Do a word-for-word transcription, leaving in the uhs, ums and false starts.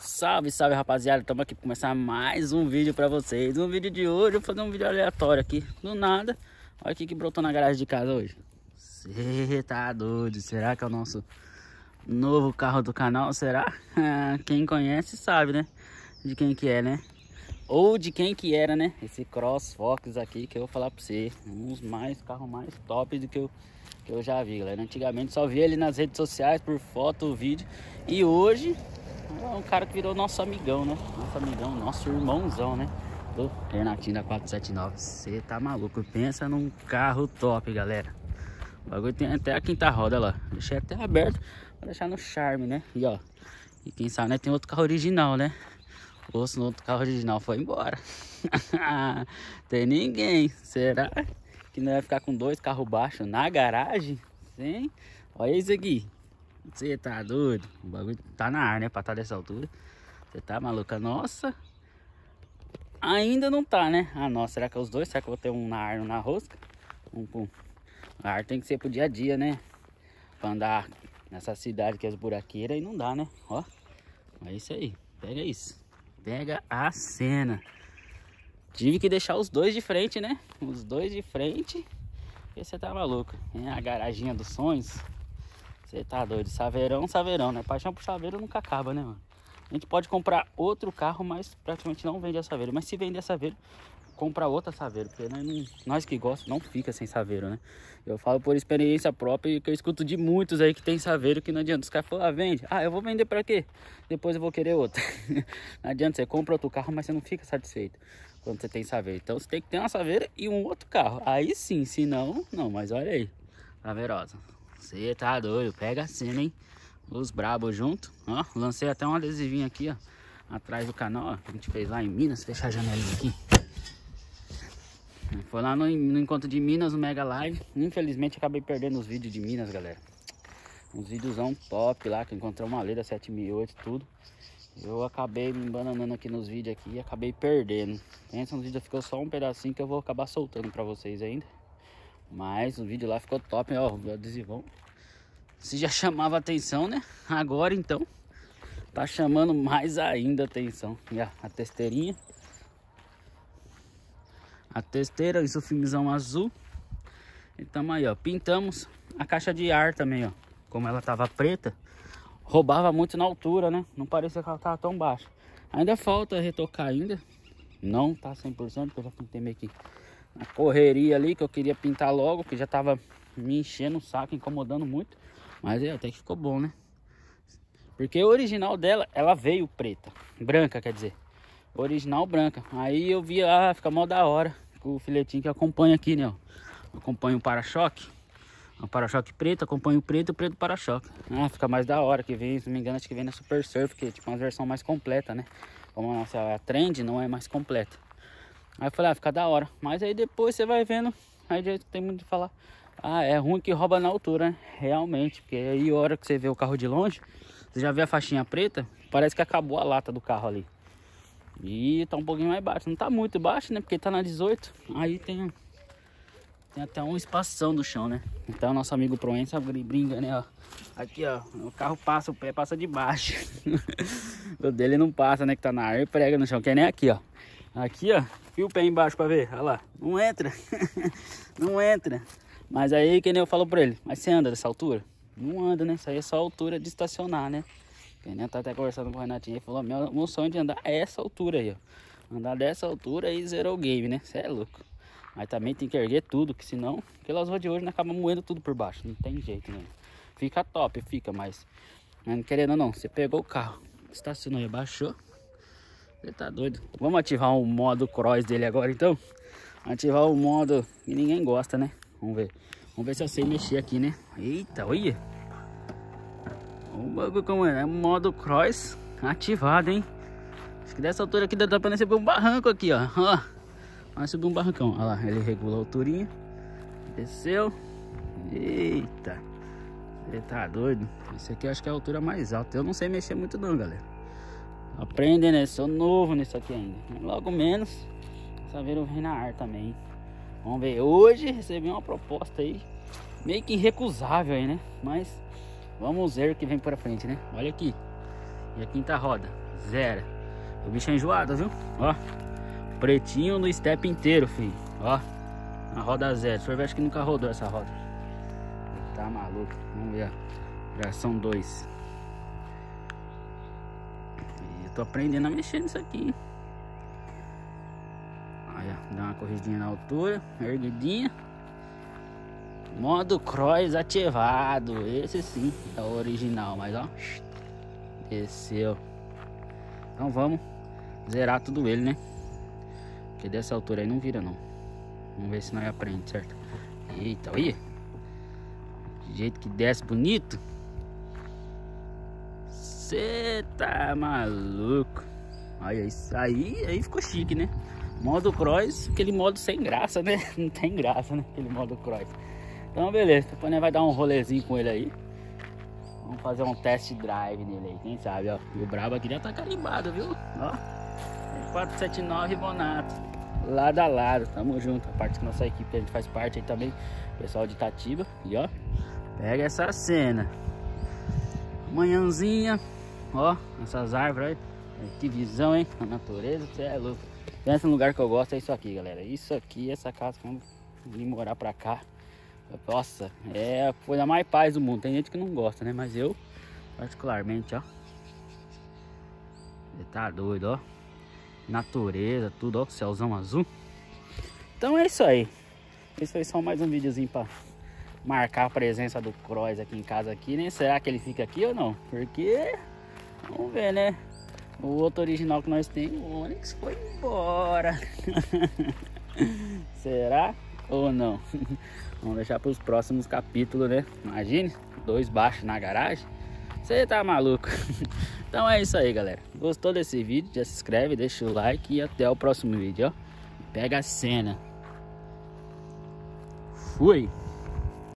Salve, salve rapaziada, estamos aqui para começar mais um vídeo para vocês. Um vídeo de hoje, eu vou fazer um vídeo aleatório aqui, do nada. Olha o que que brotou na garagem de casa hoje. Cê tá doido, será que é o nosso novo carro do canal? Será? Quem conhece sabe, né? De quem que é, né? Ou de quem que era, né? Esse CrossFox aqui que eu vou falar para você. Um dos mais carros mais top do que eu, que eu já vi, galera. Antigamente só via ele nas redes sociais por foto, vídeo. E hoje é um cara que virou nosso amigão, né? Nosso amigão, nosso irmãozão, né? Do Renatinho da quatrocentos e setenta e nove. Você tá maluco? Pensa num carro top, galera. O bagulho tem até a quinta roda lá. Deixei até aberto pra deixar no charme, né? E ó, e quem sabe, né? Tem outro carro original, né? O osso no outro carro original foi embora. Tem ninguém. Será que não vai ficar com dois carros baixos na garagem? Sim? Olha isso aqui. Você tá doido? O bagulho tá na ar, né? Pra estar dessa altura. Você tá maluca? Nossa. Ainda não tá, né? Ah, nossa. Será que é os dois? Será que eu vou ter um na ar e um na rosca? Um, um. A ar tem que ser pro dia a dia, né? Pra andar nessa cidade que é as buraqueiras e não dá, né? Ó. É isso aí. Pega isso. Pega a cena. Tive que deixar os dois de frente, né? Os dois de frente. E você tá maluco. É a garaginha dos sonhos. Você tá doido, saveirão, saveirão, né? Paixão por saveiro nunca acaba, né, mano? A gente pode comprar outro carro, mas praticamente não vende a saveiro. Mas se vender a saveiro, compra outra saveiro. Porque nós, não, nós que gostamos, não fica sem saveiro, né? Eu falo por experiência própria e que eu escuto de muitos aí que tem saveiro que não adianta. Os caras falam, ah, vende. Ah, eu vou vender pra quê? Depois eu vou querer outro. Não adianta, você compra outro carro, mas você não fica satisfeito quando você tem saveiro. Então você tem que ter uma saveira e um outro carro. Aí sim, se não, não. Mas olha aí, saveirosa. Você tá doido, pega a cena, hein? Os brabos junto, ó. Lancei até um adesivinho aqui, ó, atrás do canal, ó. A gente fez lá em Minas, fechar a janelinha aqui. Foi lá no, no encontro de Minas, no Mega Live. Infelizmente acabei perdendo os vídeos de Minas, galera. Uns videozão top lá, que encontrei uma lei da sete mil e oito, tudo. Eu acabei me embananando aqui nos vídeos aqui e acabei perdendo. Pensa, nos vídeos ficou só um pedacinho que eu vou acabar soltando pra vocês ainda. Mas o vídeo lá ficou top, ó, o adesivão. Se já chamava atenção, né? Agora então tá chamando mais ainda atenção. E a, a testeirinha. A testeira, isso filmezão azul. E tamo aí, ó. Pintamos a caixa de ar também, ó. Como ela tava preta, roubava muito na altura, né? Não parecia que ela tava tão baixa. Ainda falta retocar ainda. Não tá cem por cento, porque eu já pintei meio que na correria ali, que eu queria pintar logo, que já tava me enchendo o saco, incomodando muito. Mas é, até que ficou bom, né? Porque a original dela, ela veio preta, branca, quer dizer. Original branca. Aí eu vi, ah, fica mó da hora. Com o filetinho que acompanha aqui, né? Ó. Acompanha o para-choque. O para-choque preto, acompanha o preto e o preto para-choque. Ah, fica mais da hora, que vem, se não me engano, acho que vem na Super Surf, que é tipo uma versão mais completa, né? Como a nossa a Trend não é mais completa. Aí eu falei, ah, fica da hora. Mas aí depois você vai vendo, aí já tem muito de falar, ah, é ruim que rouba na altura, né? Realmente, porque aí a hora que você vê o carro de longe, você já vê a faixinha preta, parece que acabou a lata do carro ali. E tá um pouquinho mais baixo, não tá muito baixo, né? Porque tá na dezoito, aí tem, tem até um espação do chão, né? Então nosso amigo Proença brinca, né? Ó. Aqui, ó, o carro passa, o pé passa de baixo. O dele não passa, né? Que tá na área e prega no chão, que é nem aqui, ó. Aqui, ó, fio o pé embaixo pra ver, olha lá, não entra, não entra. Mas aí, que nem eu falo pra ele, mas você anda dessa altura? Não anda, né, isso aí é só a altura de estacionar, né. Que nem eu tá até conversando com o Renatinho, ele falou, meu, meu sonho de andar é essa altura aí, ó. Andar dessa altura aí zerou o game, né, você é louco. Mas também tem que erguer tudo, que senão, pelas ruas de hoje, acaba moendo tudo por baixo, não tem jeito, né. Fica top, fica, mas, mas não querendo não, você pegou o carro, estacionou e abaixou. Ele tá doido. Vamos ativar o modo cross dele agora então. Ativar o modo que ninguém gosta, né? Vamos ver. Vamos ver se eu sei mexer aqui, né? Eita, olha. O bagulho como é, né? Modo cross ativado, hein? Acho que dessa altura aqui dá pra nós subir um barranco aqui, ó. Ó. Vamos subir um barrancão. Olha lá, ele regula a alturinha. Desceu. Eita. Ele tá doido. Esse aqui eu acho que é a altura mais alta. Eu não sei mexer muito não, galera. Aprende, né? Sou novo nisso aqui ainda. Logo menos, saveiro vem na ar também. Vamos ver. Hoje recebi uma proposta aí, meio que irrecusável aí, né? Mas vamos ver o que vem pra frente, né? Olha aqui. E a quinta roda. Zero. O bicho é enjoado, viu? Ó. Pretinho no step inteiro, filho. Ó. Na roda zero. O senhor acho que nunca rodou essa roda. Tá maluco. Vamos ver. Já são dois. E eu tô aprendendo a mexer nisso aqui. Olha, dá uma corridinha na altura. Erguidinha. Modo cross ativado. Esse sim é o original. Mas ó. Desceu. Então vamos zerar tudo ele, né? Porque dessa altura aí não vira não. Vamos ver se nós aprendemos, certo? Eita, olha. De jeito que desce bonito. Cê tá maluco. Olha isso aí, aí ficou chique, né? Modo cross, aquele modo sem graça, né? Não tem graça, né? Aquele modo cross. Então beleza, depois nós vai dar um rolezinho com ele aí. Vamos fazer um test drive nele aí, quem sabe, ó. E o brabo aqui já tá carimbado, viu? Ó, quatro sete nove Bonato. Lado a lado, tamo junto. A parte que nossa equipe, a gente faz parte aí também. Pessoal de Itatiba. E ó, pega essa cena. Manhãzinha, ó, essas árvores aí. Que visão, hein? A natureza, você é louco. Pensa no lugar que eu gosto, é isso aqui, galera. Isso aqui, essa casa, quando vim morar pra cá. Nossa, é a coisa mais paz do mundo. Tem gente que não gosta, né? Mas eu, particularmente, ó. Você tá doido, ó. Natureza, tudo, ó. Céuzão azul. Então é isso aí. Esse foi só mais um videozinho pra marcar a presença do Cross aqui em casa aqui, né? Será que ele fica aqui ou não? Porque, vamos ver, né? O outro original que nós temos, o Onix, foi embora. Será ou não? Vamos deixar para os próximos capítulos, né? Imagine, dois baixos na garagem. Você tá maluco. Então é isso aí, galera. Gostou desse vídeo? Já se inscreve, deixa o like e até o próximo vídeo, ó. Pega a cena. Fui!